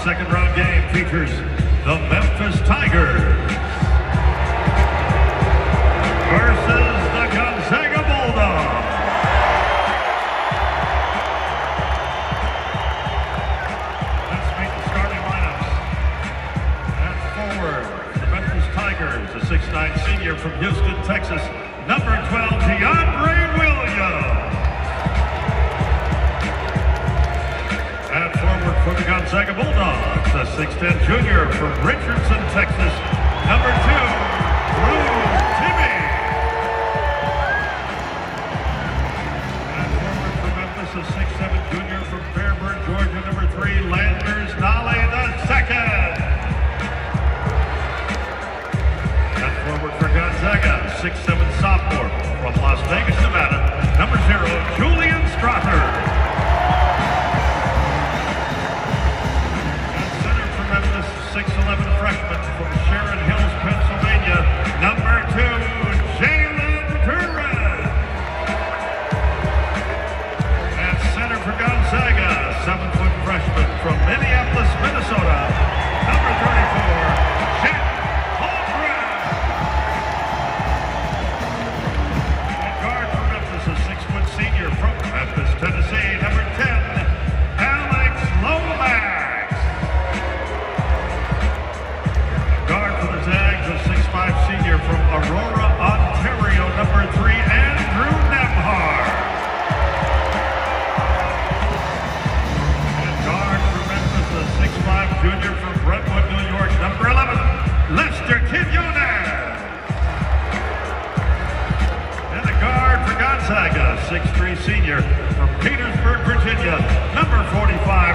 second round game features the Memphis Tigers versus the Gonzaga Bulldogs. Let's meet the starting lineups. At forward, the Memphis Tigers, a 6'9" senior from Houston, Texas, number 12, DeAndre Williams. At forward for the Gonzaga Bulldogs, a 6'10" junior from Richardson, Texas, number 2, Bruce Timmy. At forward for Memphis, a 6'7" junior from Fairburn, Georgia, number 3, Landers Nolly II. At forward for Gonzaga, 6'7" sophomore from Las Vegas, Nevada, number 0, Julian Strother. At center for Memphis, 6'11" freshman from Sharon Hills, Pennsylvania, number 2, Jalen Duran. At center for Gonzaga, 7-foot freshman from Minneapolis, Minnesota, number 34, Jack Holmgren. At guard for Memphis, a 6-foot senior from Memphis, Tennessee, number 10, Alex Lomax. Guard for the Zags, a 6'5" senior from Aurora, Ontario, number 3, Andrew Nemhard. And guard for Memphis, a 6'5" junior from Brentwood, New York, number 11, Lester Quinones. And a guard for Gonzaga, 6'3" senior from Petersburg, Virginia, number 45,